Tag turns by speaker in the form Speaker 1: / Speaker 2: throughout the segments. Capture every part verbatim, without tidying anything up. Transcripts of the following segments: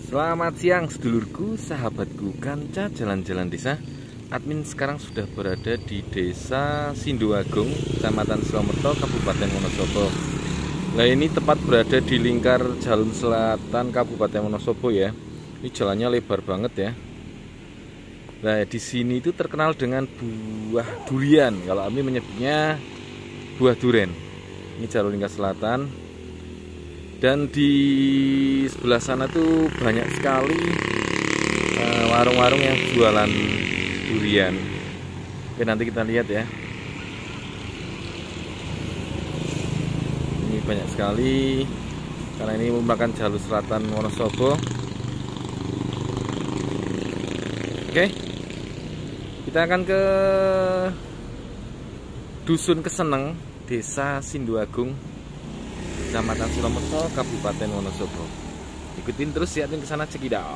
Speaker 1: Selamat siang sedulurku, sahabatku, kanca jalan-jalan desa. Admin sekarang sudah berada di Desa Sindoagung, Kecamatan Silomerto, Kabupaten Wonosobo. Nah, ini tepat berada di lingkar Jalur Selatan Kabupaten Wonosobo ya. Ini jalannya lebar banget ya. Nah, di sini itu terkenal dengan buah durian. Kalau kami menyebutnya buah duren. Ini jalur lingkar selatan. Dan di sebelah sana tuh banyak sekali warung-warung uh, yang jualan durian. Oke, nanti kita lihat ya. Ini banyak sekali karena ini merupakan jalur selatan Wonosobo. Oke, kita akan ke Dusun Keseneng, Desa Sindoagung, Kecamatan Silomerto, Kabupaten Wonosobo. Ikutin terus ya, ke sana cekidot.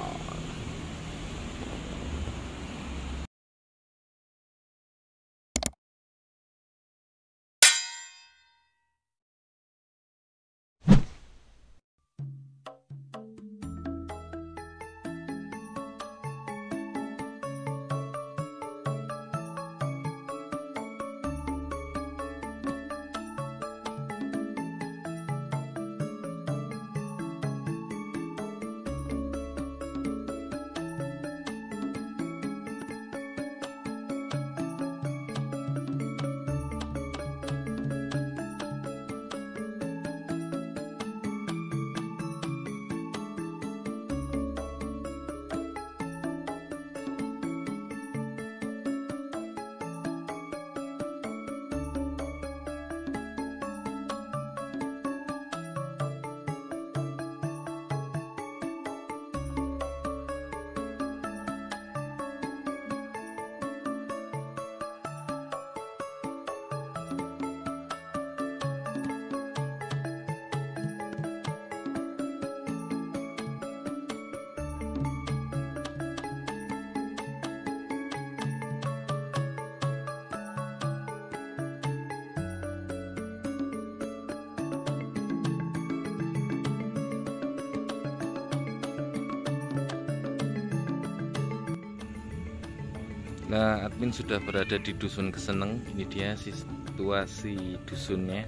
Speaker 1: Nah, admin sudah berada di Dusun Keseneng. Ini dia situasi dusunnya.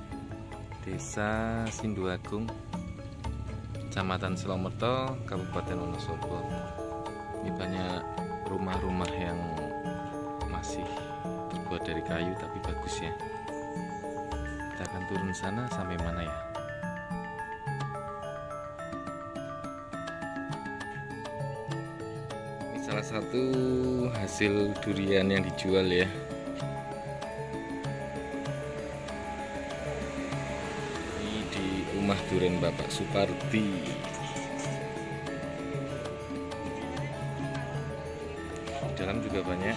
Speaker 1: Desa Sindoagung, Kecamatan Silomerto, Kabupaten Wonosobo. Ini banyak rumah-rumah yang masih terbuat dari kayu tapi bagus ya. Kita akan turun sana sampai mana ya? Salah satu hasil durian yang dijual ya. Ini di rumah durian Bapak Supardi. Di dalam juga banyak.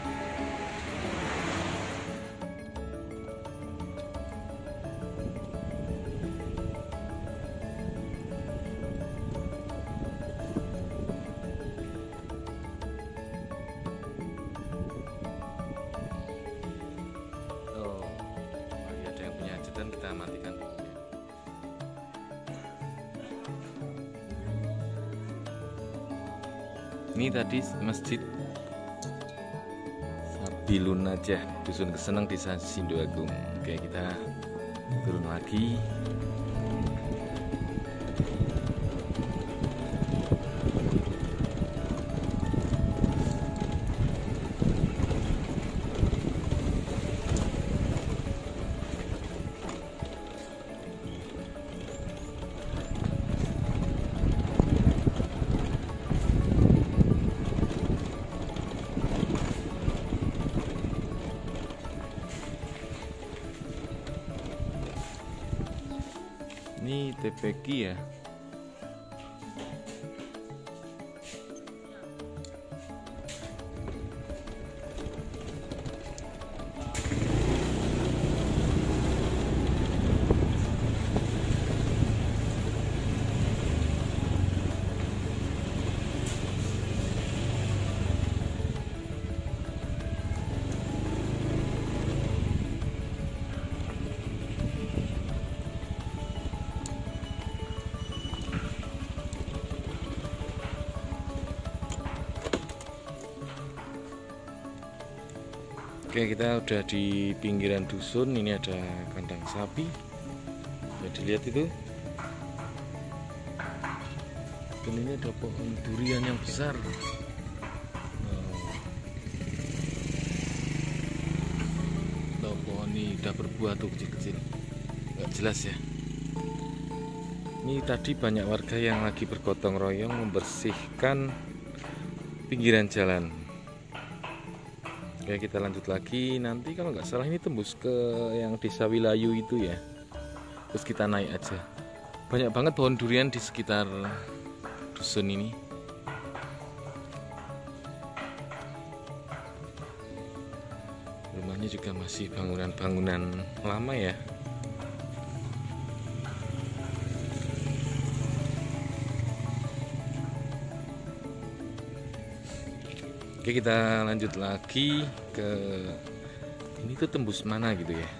Speaker 1: Kita matikan dulu ya. Ini tadi masjid Sabilun Najah, Dusun Keseneng, Desa Sindoagung. Oke, kita turun lagi. Ini T P Q ya. Oke, kita udah di pinggiran dusun. Ini ada kandang sapi. Ya, dilihat itu. Dan ini ada pohon durian yang besar. Nah, pohon ini udah berbuah tuh kecil-kecil. Nggak jelas ya. Ini tadi banyak warga yang lagi bergotong royong membersihkan pinggiran jalan. Oke, kita lanjut lagi. Nanti kalau nggak salah ini tembus ke yang Desa Wilayu itu ya. Terus kita naik aja. Banyak banget pohon durian di sekitar dusun ini. Rumahnya juga masih bangunan-bangunan lama ya. Oke, kita lanjut lagi ke ini tuh tembus mana gitu ya.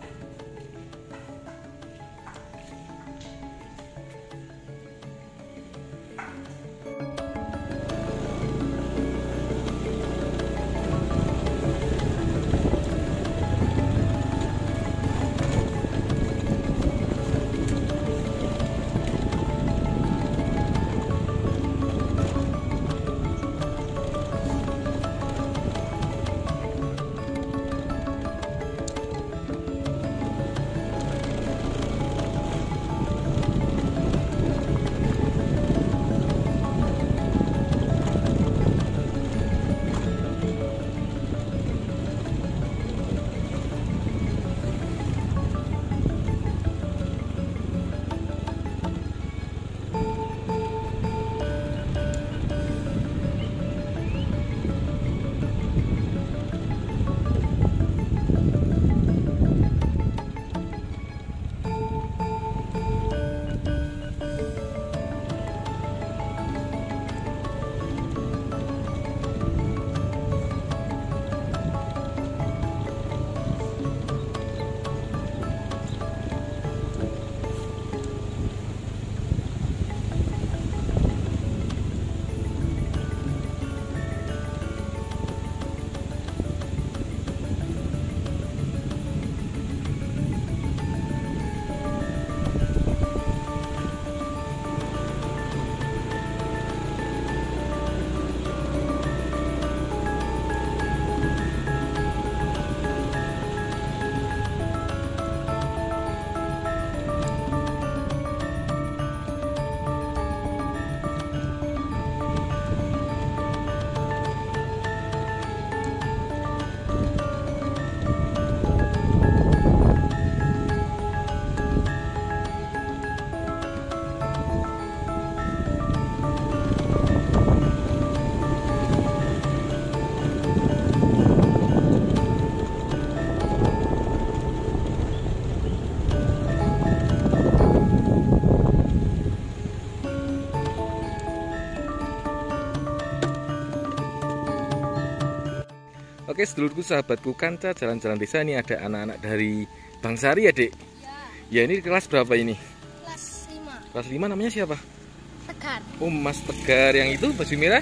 Speaker 1: Oke, sedulurku, sahabatku, Kanca Jalan-Jalan Desa. Ini ada anak-anak dari Bangsari ya, Dek? Ya. Ya, ini kelas berapa ini?
Speaker 2: Kelas lima.
Speaker 1: Kelas lima, namanya siapa?
Speaker 2: Tegar.
Speaker 1: Oh, Mas Tegar yang itu baju merah?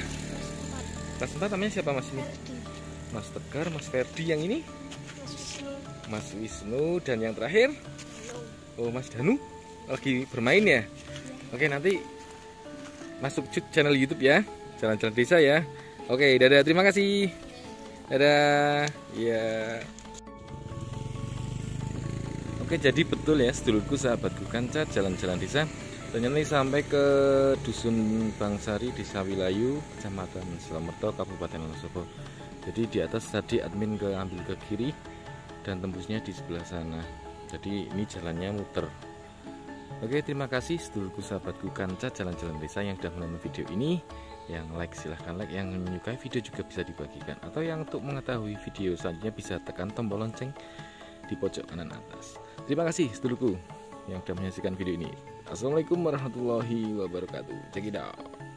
Speaker 1: Kelas empat namanya siapa Mas ini?
Speaker 2: Ferdi.
Speaker 1: Mas Tegar, Mas Ferdi yang ini?
Speaker 2: Mas Wisnu.
Speaker 1: Mas Wisnu, dan yang terakhir?
Speaker 2: Danu.
Speaker 1: Oh, Mas Danu lagi bermain ya? Oke, nanti masuk channel YouTube ya, Jalan-Jalan Desa ya. Oke, dadah, terima kasih. Dadah. Ya. Oke, jadi betul ya sedulurku, sahabatku, Kanca Jalan-Jalan Desa. Ternyata ini sampai ke Dusun Bangsari, Desa Wilayu, Kecamatan Slamerto, Kabupaten Wonosobo. Jadi di atas tadi admin ke ambil ke kiri dan tembusnya di sebelah sana. Jadi ini jalannya muter. Oke, terima kasih sedulurku, sahabatku, Kanca Jalan-Jalan Desa yang sudah menonton video ini. Yang like silahkan like, yang menyukai video juga bisa dibagikan, atau yang untuk mengetahui video selanjutnya bisa tekan tombol lonceng di pojok kanan atas. Terima kasih sedulurku yang sudah menyaksikan video ini. Assalamualaikum warahmatullahi wabarakatuh. Check it out.